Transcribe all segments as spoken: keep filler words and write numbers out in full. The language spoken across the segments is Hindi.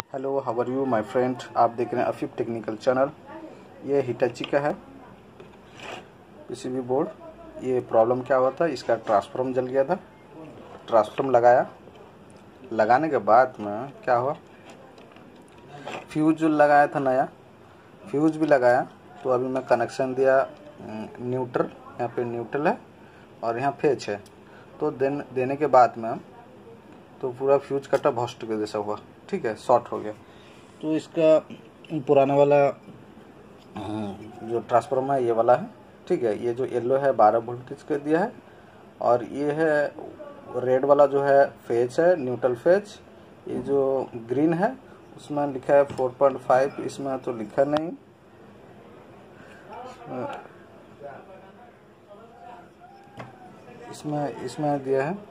Hello, how are you my friend. आप देख रहे हैं अफीफ टेक्निकल चैनल। ये हिटाची का है पीसीबी बोर्ड। ये प्रॉब्लम क्या हुआ था, इसका ट्रांसफॉर्म जल गया था। ट्रांसफॉर्म लगाया, लगाने के बाद में क्या हुआ, फ्यूज जो लगाया था नया फ्यूज भी लगाया। तो अभी मैं कनेक्शन दिया न्यूट्रल, यहाँ पे न्यूट्रल है और यहाँ फेज है। तो देन देने के बाद में तो पूरा फ्यूज कटा भस्ट के जैसा हुआ, ठीक है, शॉर्ट हो गया। तो इसका पुराना वाला जो ट्रांसफार्मर है ये वाला है, ठीक है। ये जो येलो है बारह वोल्टेज का दिया है और ये है रेड वाला जो है फेज है, न्यूट्रल फेज। ये जो ग्रीन है उसमें लिखा है फोर पॉइंट फाइव, इसमें तो लिखा नहीं। इसमें इसमें दिया है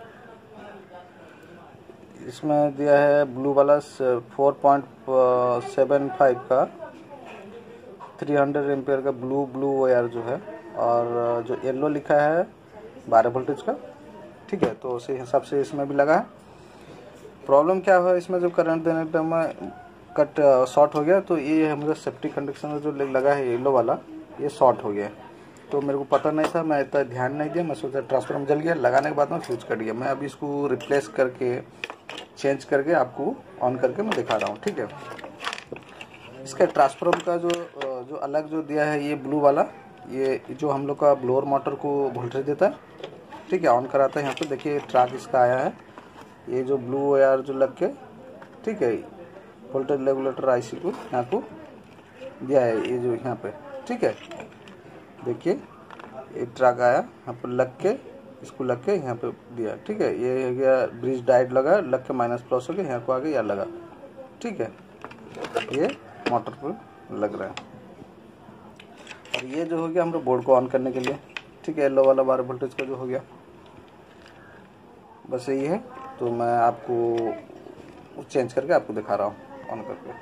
इसमें दिया है ब्लू वाला फोर पॉइंट सेवन फाइव का थ्री हंड्रेड एम्पियर का ब्लू ब्लू वायर जो है, और जो येलो लिखा है बारह वोल्टेज का, ठीक है। तो उसी हिसाब से इसमें भी लगा है। प्रॉब्लम क्या हुआ, इसमें जब करंट देने टाइम में कट शॉर्ट हो गया। तो ये हमारा सेफ्टी कंडक्शन जो लगा है येलो वाला, ये शॉर्ट हो गया। तो मेरे को पता नहीं था, मैं इतना ध्यान नहीं दिया। मैं सोचा ट्रांसफार्मर जल गया, लगाने के बाद में फ्यूज कट गया। मैं अभी इसको रिप्लेस करके चेंज करके आपको ऑन करके मैं दिखा रहा हूँ, ठीक है। इसका ट्रांसफार्मर का जो जो अलग जो दिया है, ये ब्लू वाला, ये जो हम लोग का ब्लोअर मोटर को वोल्टेज देता है, ठीक है, ऑन कराता है। यहाँ पे देखिए ट्रैक इसका आया है, ये जो ब्लू वायर जो लग के, ठीक है, वोल्टेज रेगुलेटर आईसी को यहाँ को दिया है, ये जो यहाँ पे, ठीक है। देखिए ये ट्रैक आया यहाँ पर लग के, इसको लग के यहाँ पे दिया, ठीक है। ये हो गया ब्रिज डाइट लगा, लग के माइनस प्लस हो गया, यहाँ को आगे या लगा, ठीक है। ये मोटर पर लग रहा है। और ये जो हो गया हमारे बोर्ड को ऑन करने के लिए, ठीक है, येलो वाला बारह वोल्टेज का जो हो गया, बस यही है। तो मैं आपको चेंज करके आपको दिखा रहा हूँ ऑन करके।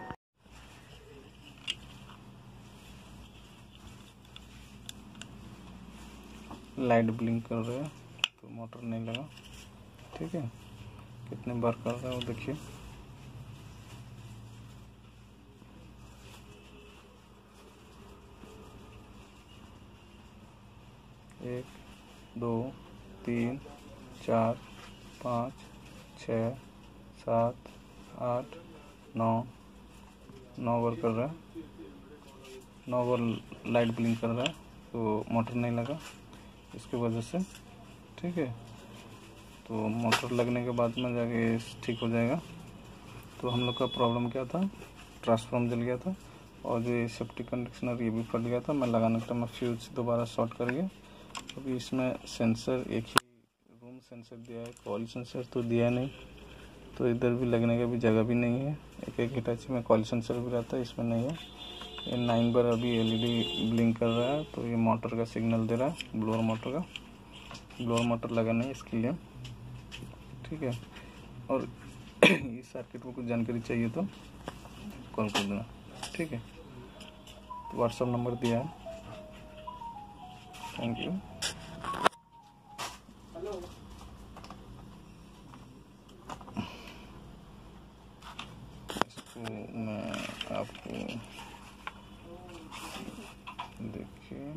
लाइट ब्लिंक कर रहा है तो मोटर नहीं लगा, ठीक है। कितने बार कर रहा है वो देखिए। एक दो तीन चार पाँच छः सात आठ नौ नौ बार कर रहा है, नौ बार लाइट ब्लिंक कर रहा है। तो मोटर नहीं लगा इसकी वजह से, ठीक है। तो मोटर लगने के बाद में जाके ठीक हो जाएगा। तो हम लोग का प्रॉब्लम क्या था, ट्रांसफार्मर जल गया था और जो ये सेफ्टी कंडीशनर ये भी फट गया था। मैं लगाने के टाइम में फ्यूज दोबारा शॉर्ट कर गया। अभी इसमें सेंसर एक ही रूम सेंसर दिया है, कॉइल सेंसर तो दिया नहीं। तो इधर भी लगने का भी जगह भी नहीं है। एक एक हिटाची में कॉइल सेंसर भी रहता है, इसमें नहीं है। ये नाइन बार अभी एलईडी ब्लिंक कर रहा है, तो ये मोटर का सिग्नल दे रहा है, ब्लोअर मोटर का। ब्लोअर मोटर लगा नहीं इसके लिए, ठीक है। और इस सर्किट में कुछ जानकारी चाहिए तो कॉल कर देना, ठीक है। तो व्हाट्सएप नंबर दिया है। Thank you. इसको मैं आपको देखिए,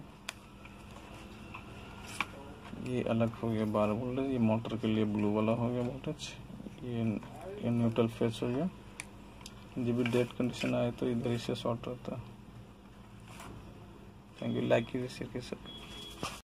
ये अलग हो गया बारह वोल्टेज, ये मोटर के लिए ब्लू वाला हो गया वोल्टेज। ये ये न्यूट्रल फेस हो गया। जब भी डेड कंडीशन आए तो इधर से शॉर्ट रहता है। Thank you. लाइक कीजिए, शेयर कीजिए।